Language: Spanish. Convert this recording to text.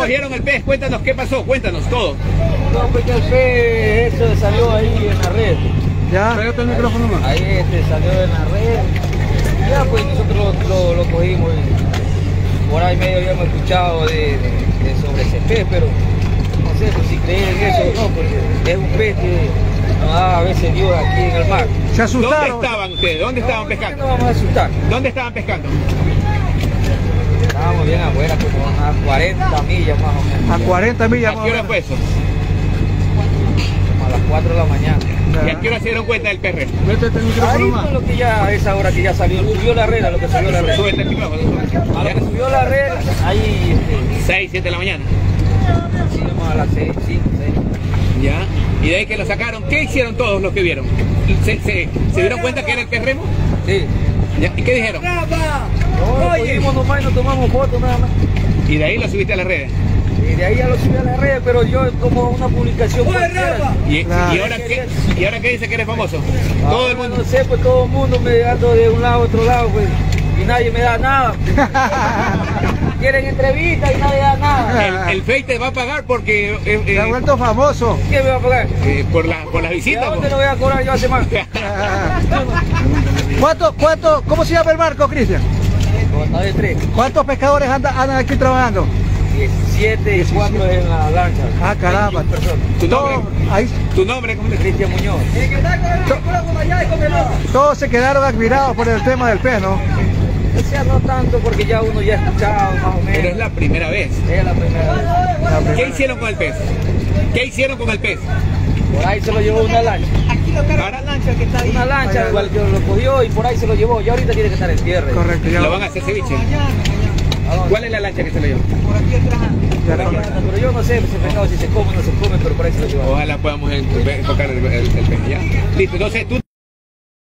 cogieron el pez? Cuéntanos qué pasó, cuéntanos todo. No, porque el pez eso salió ahí en la red. Ya. Pégate el micrófono más. Ahí salió en la red. Ya pues nosotros lo cogimos. Por ahí medio habíamos escuchado sobre ese pez, pero no sé pues, si creen en eso o no, porque es un pez que nos da a veces Dios aquí en el mar. ¿Se asustaron? ¿Dónde estaban ustedes? ¿Dónde estaban pescando? No vamos a asustar. ¿Dónde estaban pescando? Estábamos bien afuera, como a 40 millas más o menos. A 40 millas ¿A más qué o hora menos. fue eso? Como a las 4 de la mañana. ¿Y a qué hora se dieron cuenta del pez? Métete el Ahí micrófono fue más. lo que ya, a esa hora que ya salió, subió la red, a lo que subió la red. Súbete el micrófono. A lo que subió la red, ahí 6, 7 de la mañana. sí, vamos a las 6, 5, 6. Ya. Y de ahí que lo sacaron, ¿qué hicieron todos los que vieron? ¿Se dieron cuenta que era el pez remo? Sí. Ya. ¿Y qué dijeron? No, lo cogimos nomás y nos tomamos fotos nada más. Y de ahí lo subiste a las redes. Y de ahí ya lo subí a las redes, pero yo como una publicación cualquiera. ¿Y ahora qué dice que eres famoso? Todo el mundo. No sé, pues todo el mundo me ando de un lado a otro lado, pues. Y nadie me da nada. Quieren entrevistas y nadie da nada. El Face te va a pagar porque... Se ha vuelto famoso. ¿Quién me va a pagar? por las ¿Y visitas. a dónde lo voy a cobrar yo hace más? ¿Cómo se llama el barco, Cristian? Bota de 3. ¿Cuántos pescadores andan aquí trabajando? 17 y 4 en la lancha. Ah, caramba. 21 personas. ¿Tu nombre? Ahí, ¿Tu nombre? ¿Cómo te Cristian Muñoz. todos se quedaron admirados por el tema del pez, ¿no? O sea, no tanto porque ya uno ya ha escuchado más o menos. Pero es la primera vez. Es la primera vez. ¿Qué hicieron con el pez? ¿Qué hicieron con el pez? Por ahí se lo llevó una lancha. Ahora Una lancha, igual que lo cogió y por ahí se lo llevó. Ya ahorita tiene que estar en tierra. Correcto, ya. lo van a hacer ceviche. ¿Cuál es la lancha que se lo llevó? Pero yo no sé ese pescado si se come o no se come, pero por ahí se lo llevó. Ojalá podamos enfocar el pez. ¿Ya? Listo, entonces tú...